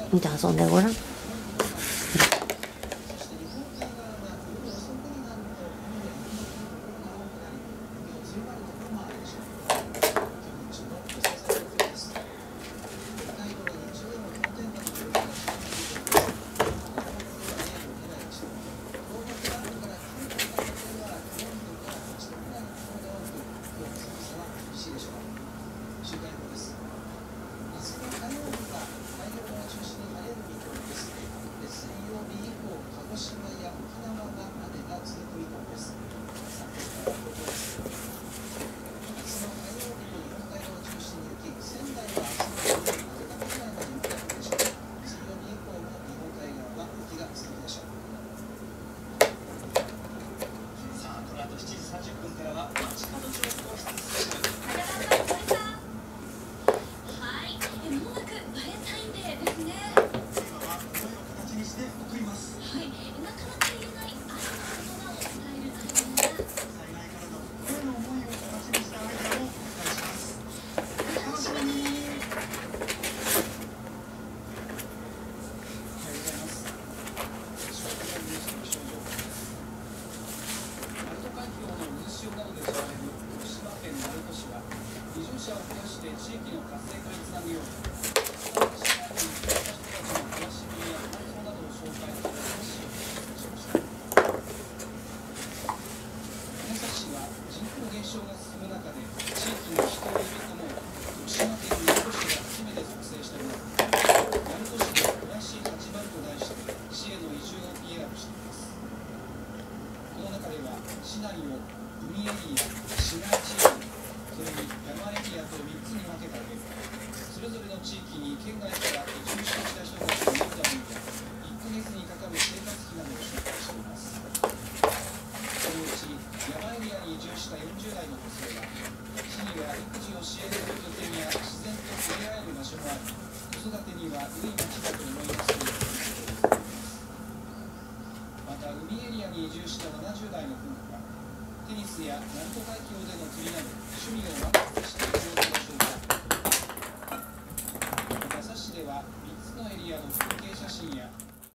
見て遊んでごらん。 市内を海エリア、市街地エリア、それに山エリアと3つに分けた上、それぞれの地域に県外から移住してきた人たちの面談や1ヶ月にかかる生活費などを紹介しています。そのうち山エリアに移住した40代の女性は、市には育児を支援する拠点や自然と触れ合える場所もあり、子育てには良い街だと思いますということです。また海エリアに移住した70代の夫婦は、テニスや鳴門海峡での